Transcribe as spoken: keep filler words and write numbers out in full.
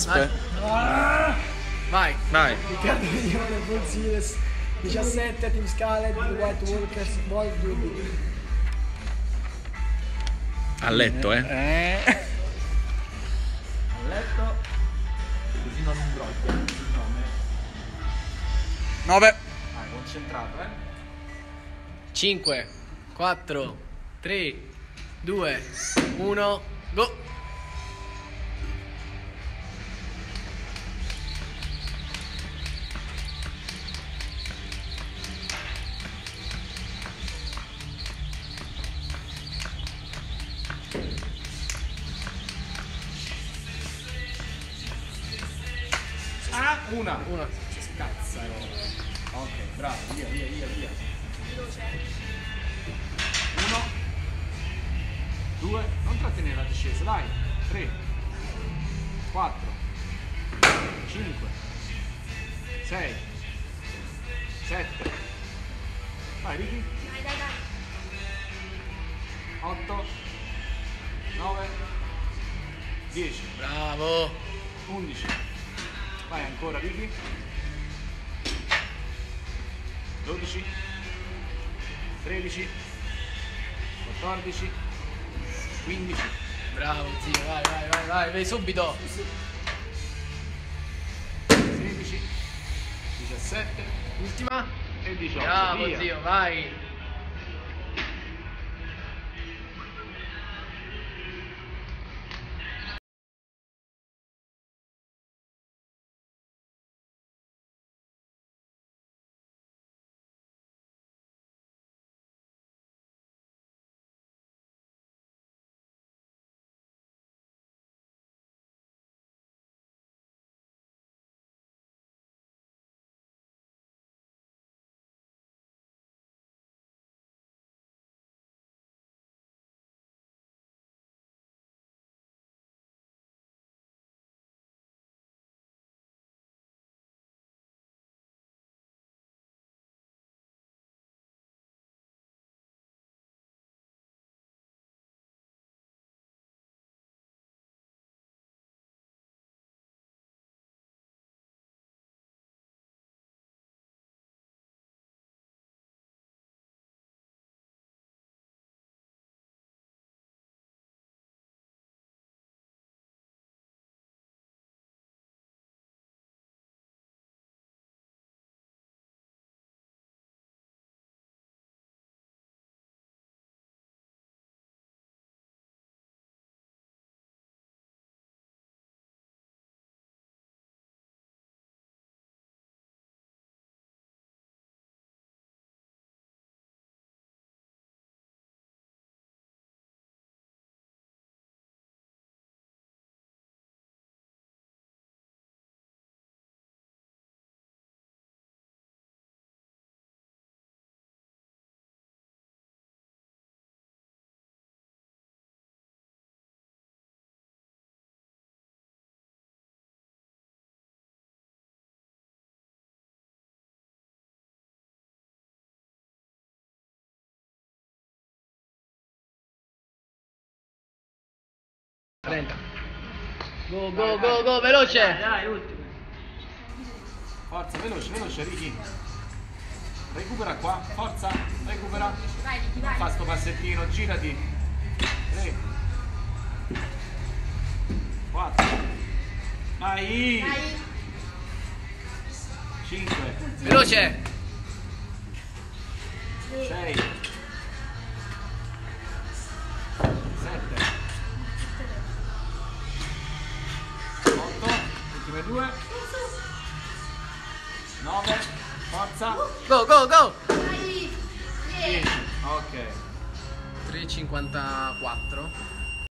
Aspetta. Vai. Vai. Riccardo Miglione, Bull Series, diciassette, Team Scarlet, The White Walkers, Ball due. A letto, eh. Eh. A letto, così non imbroglia il nome. nove. Vai, concentrato, eh. cinque, quattro, tre, due, uno, go! Ah, una. Una. Cazzaro. Ok, bravo, via, via, via, via. Uno. Due. Non trattenere la discesa, dai. Tre. Quattro. Cinque. Sei. Sette. Vai, Ricky. Dai, dai, dai. Otto. Nove. Dieci. Bravo. undici. Vai ancora, Ricky. dodici. tredici. quattordici. quindici. Bravo zio, vai, vai, vai, vai, vai subito. sedici. diciassette. Ultima. E diciotto. Bravo via. zio, vai. trenta. Go, go, go, go, veloce. Dai, l'ultimo. Forza, veloce, veloce, Ricky. Recupera qua, forza, recupera. Vai, Ricky, vai. Fa sto passettino, girati. tre. quattro. Vai. Dai. cinque. Veloce. sei. sette. otto. Ultime due. nove. Forza. Go, go, go. Dai. dieci. Ok. tre e cinquantaquattro.